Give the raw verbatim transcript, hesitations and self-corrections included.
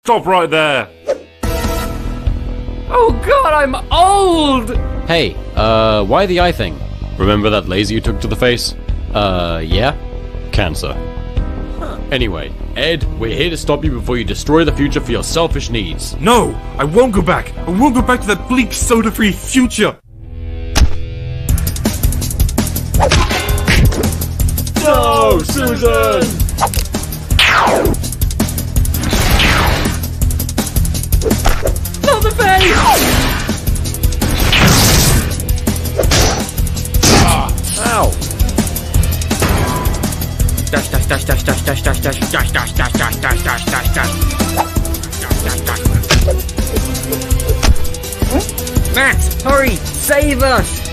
Stop right there! Oh god, I'm old! Hey, uh, why the eye thing? Remember that laser you took to the face? Uh, yeah? Cancer. Huh. Anyway, Ed, we're here to stop you before you destroy the future for your selfish needs. No! I won't go back! I won't go back to that bleak, soda-free future! No, Susan! Not the face! Ow! Dash dash dash dash dash dash dash dash dash dash dash dash dash dash dash dash. Matt, hurry! Save us!